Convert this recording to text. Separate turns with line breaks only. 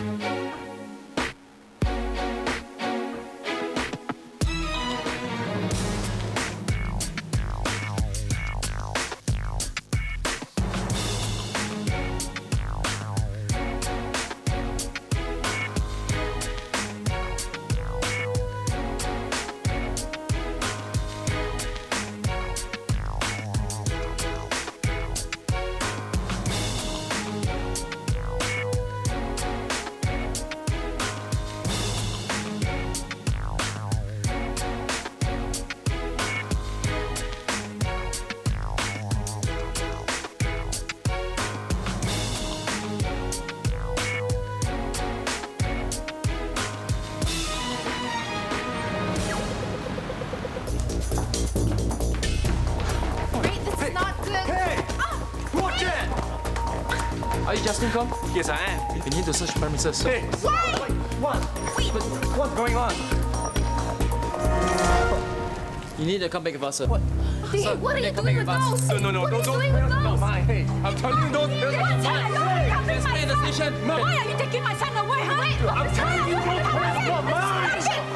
Are you Justin Kong?
Yes, I am.
We need to search premises.
Hey, what? What's going on?
You need to come back with us, sir.
What?
Sir,
What are you
come
doing
back
with
us.
those?
No,
What are you
don't.
doing with
Not
those?
mine. Hey, I'm telling you, don't.
Let's
pay the station.
Why are you taking my son away, huh?
I'm telling you, don't. Not mine.